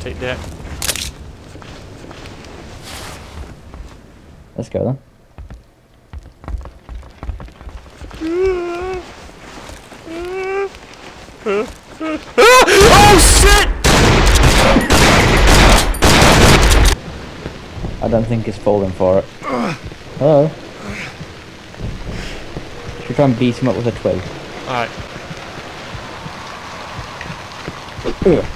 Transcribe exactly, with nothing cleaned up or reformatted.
Take that. Let's go then. Oh shit! I don't think it's falling for it. Hello? Should we try and beat him up with a twig? Alright. Ugh.